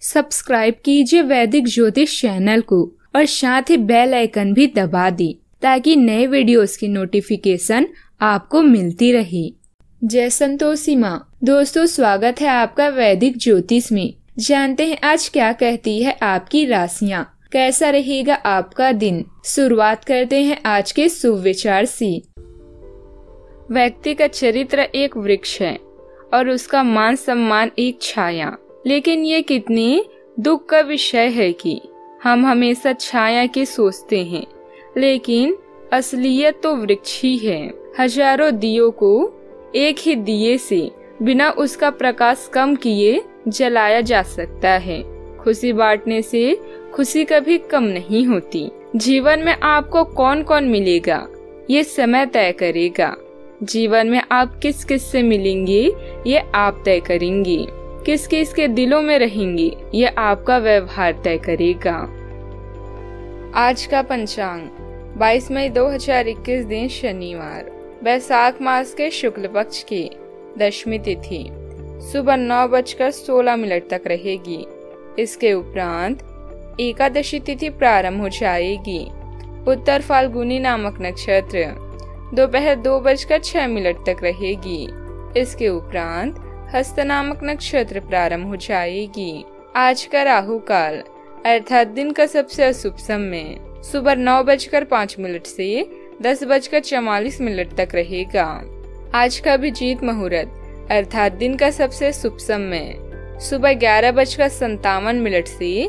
Subscribe कीजिए वैदिक ज्योतिष चैनल को और साथ ही बेल आइकन भी दबा दी ताकि नए वीडियोस की नोटिफिकेशन आपको मिलती रहे। जय संतोषी माँ। दोस्तों, स्वागत है आपका वैदिक ज्योतिष में। जानते हैं आज क्या कहती है आपकी राशियाँ, कैसा रहेगा आपका दिन। शुरुआत करते हैं आज के शुभ विचार से। व्यक्ति का चरित्र एक वृक्ष है और उसका मान सम्मान एक छाया, लेकिन ये कितनी दुख का विषय है कि हम हमेशा छाया की सोचते हैं, लेकिन असलियत तो वृक्ष ही है। हजारों दियों को एक ही दिए से बिना उसका प्रकाश कम किए जलाया जा सकता है। खुशी बांटने से खुशी कभी कम नहीं होती। जीवन में आपको कौन कौन मिलेगा ये समय तय करेगा। जीवन में आप किस किस से मिलेंगे ये आप तय करेंगे। किस किस के दिलों में रहेंगे ये आपका व्यवहार तय करेगा। आज का पंचांग 22 मई 2021 दिन शनिवार, वैशाख मास के शुक्ल पक्ष की दशमी तिथि सुबह 9:16 तक रहेगी। इसके उपरांत एकादशी तिथि प्रारंभ हो जाएगी। उत्तर फाल्गुनी नामक नक्षत्र दोपहर 2:06 तक रहेगी। इसके उपरांत हस्त नामक नक्षत्र प्रारंभ हो जाएगी। आज का राहु काल अर्थात दिन का सबसे अशुभ समय सुबह 9:05 से 10:44 तक रहेगा। आज का अभिजीत मुहूर्त अर्थात दिन का सबसे शुभ समय सुबह 11:57 से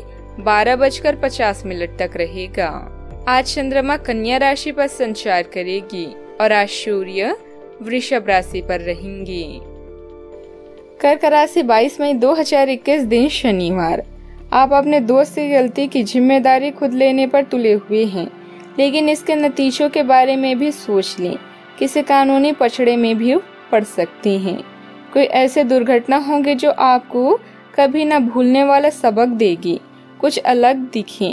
12:50 तक रहेगा। आज चंद्रमा कन्या राशि पर संचार करेगी और आज सूर्य वृषभ राशि पर रहेंगे। कर्क राशि 22 मई 2021 दिन शनिवार। आप अपने दोस्त की गलती की जिम्मेदारी खुद लेने पर तुले हुए हैं, लेकिन इसके नतीजों के बारे में भी सोच लें। किसी कानूनी पछड़े में भी पड़ सकती हैं। कोई ऐसे दुर्घटना होंगे जो आपको कभी न भूलने वाला सबक देगी। कुछ अलग दिखें,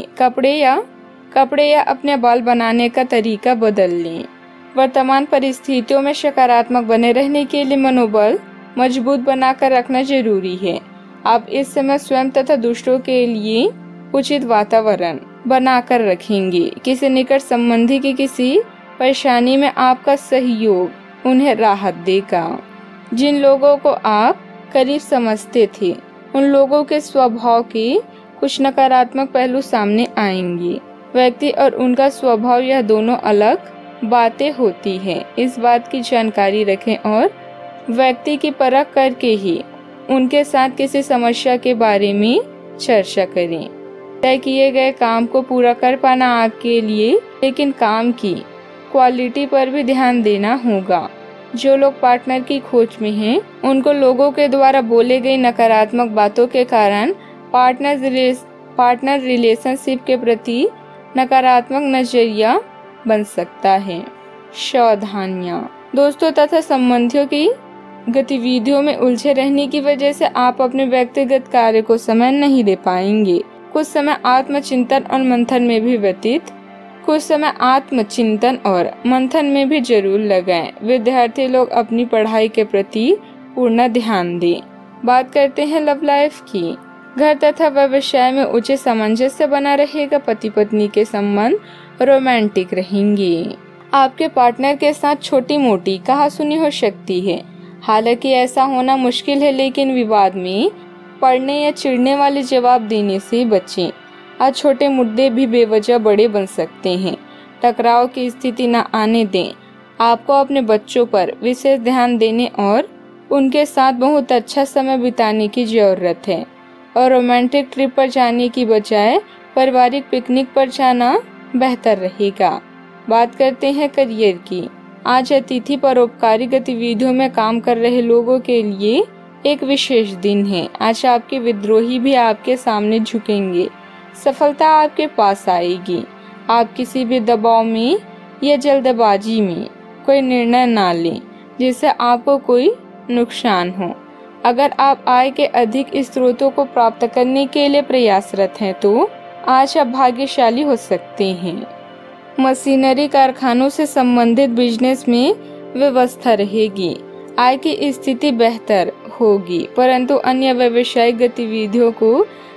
कपड़े या अपने बाल बनाने का तरीका बदल लें। वर्तमान परिस्थितियों में सकारात्मक बने रहने के लिए मनोबल मजबूत बनाकर रखना जरूरी है। आप इस समय स्वयं तथा दूसरों के लिए उचित वातावरण बनाकर रखेंगे। किसी निकट संबंधी की किसी परेशानी में आपका सहयोग उन्हें राहत देगा। जिन लोगों को आप करीब समझते थे उन लोगों के स्वभाव के कुछ नकारात्मक पहलू सामने आएंगे। व्यक्ति और उनका स्वभाव यह दोनों अलग बातें होती हैं। इस बात की जानकारी रखें और व्यक्ति की परख करके ही उनके साथ किसी समस्या के बारे में चर्चा करें। तय किए गए काम को पूरा कर पाना आपके लिए, लेकिन काम की क्वालिटी पर भी ध्यान देना होगा। जो लोग पार्टनर की खोज में हैं, उनको लोगों के द्वारा बोले गई नकारात्मक बातों के कारण पार्टनर रिलेशनशिप के प्रति नकारात्मक नजरिया बन सकता है। सावधानियां। दोस्तों तथा संबंधियों की गतिविधियों में उलझे रहने की वजह से आप अपने व्यक्तिगत कार्य को समय नहीं दे पाएंगे। कुछ समय आत्मचिंतन और मंथन में भी जरूर लगाएं। विद्यार्थी लोग अपनी पढ़ाई के प्रति पूर्ण ध्यान दें। बात करते हैं लव लाइफ की। घर तथा व्यवसाय में उचित सामंजस्य बना रहेगा। पति पत्नी के संबंध रोमांटिक रहेंगे। आपके पार्टनर के साथ छोटी मोटी कहासुनी हो सकती है। हालांकि ऐसा होना मुश्किल है, लेकिन विवाद में पड़ने या चिढ़ने वाले जवाब देने से बचें। आज छोटे मुद्दे भी बेवजह बड़े बन सकते हैं। टकराव की स्थिति न आने दें। आपको अपने बच्चों पर विशेष ध्यान देने और उनके साथ बहुत अच्छा समय बिताने की जरूरत है और रोमांटिक ट्रिप पर जाने की बजाय पारिवारिक पिकनिक पर जाना बेहतर रहेगा। बात करते हैं करियर की। आज अतिथि परोपकारी गतिविधियों में काम कर रहे लोगों के लिए एक विशेष दिन है। आज आपके विद्रोही भी आपके सामने झुकेंगे। सफलता आपके पास आएगी। आप किसी भी दबाव में या जल्दबाजी में कोई निर्णय ना लें जिससे आपको कोई नुकसान हो। अगर आप आय के अधिक स्रोतों को प्राप्त करने के लिए प्रयासरत हैं तो आज आप भाग्यशाली हो सकते हैं। मशीनरी कारखानों से संबंधित बिजनेस में व्यवस्था रहेगी। आय की स्थिति बेहतर होगी, परंतु अन्य व्यावसायिक गतिविधियों को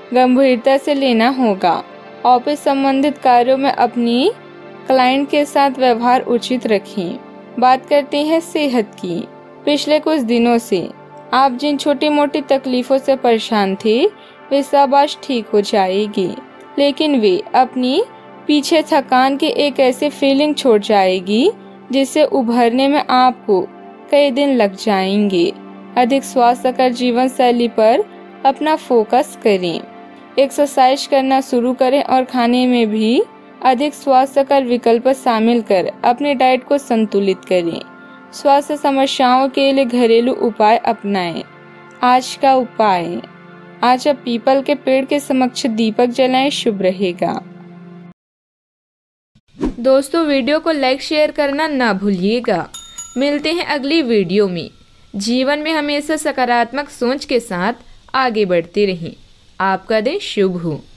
गंभीरता से लेना होगा। ऑफिस संबंधित कार्यों में अपनी क्लाइंट के साथ व्यवहार उचित रखें। बात करते हैं सेहत की। पिछले कुछ दिनों से आप जिन छोटी मोटी तकलीफों से परेशान थे वे सब आज ठीक हो जाएगी, लेकिन वे अपनी पीछे थकान की एक ऐसी फीलिंग छोड़ जाएगी जिससे उभरने में आपको कई दिन लग जाएंगे। अधिक स्वास्थ्यकर जीवन शैली पर अपना फोकस करें। एक्सरसाइज करना शुरू करें और खाने में भी अधिक स्वास्थ्यकर विकल्प शामिल कर अपनी डाइट को संतुलित करें। स्वास्थ्य समस्याओं के लिए घरेलू उपाय अपनाएं। आज का उपाय, आज आप पीपल के पेड़ के समक्ष दीपक जलाएं, शुभ रहेगा। दोस्तों, वीडियो को लाइक शेयर करना ना भूलिएगा। मिलते हैं अगली वीडियो में। जीवन में हमेशा सकारात्मक सोच के साथ आगे बढ़ते रहें। आपका दिन शुभ हो।